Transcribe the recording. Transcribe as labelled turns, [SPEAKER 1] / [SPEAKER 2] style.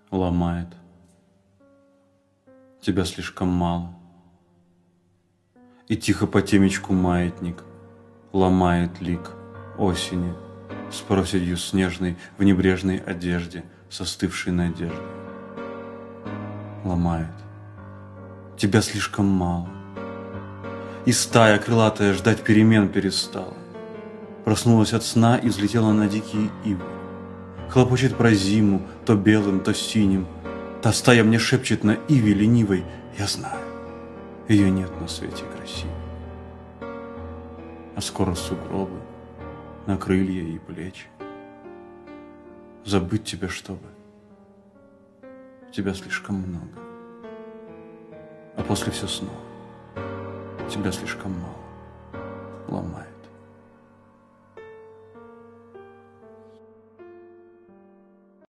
[SPEAKER 1] ломает. Тебя слишком мало. И тихо по темечку маятник ломает лик осени с проседью снежной в небрежной одежде, с остывшей надеждой. Ломает. Тебя слишком мало. И стая крылатая ждать перемен перестала. Проснулась от сна и взлетела на дикие ивы. Хлопочет про зиму, то белым, то синим. Та стая мне шепчет на иве ленивой: я знаю, ее нет на свете красивой. А скоро сугробы на крылья и плечи. Забыть тебя, чтобы тебя слишком много. А после все снова тебя слишком мало. Ломает.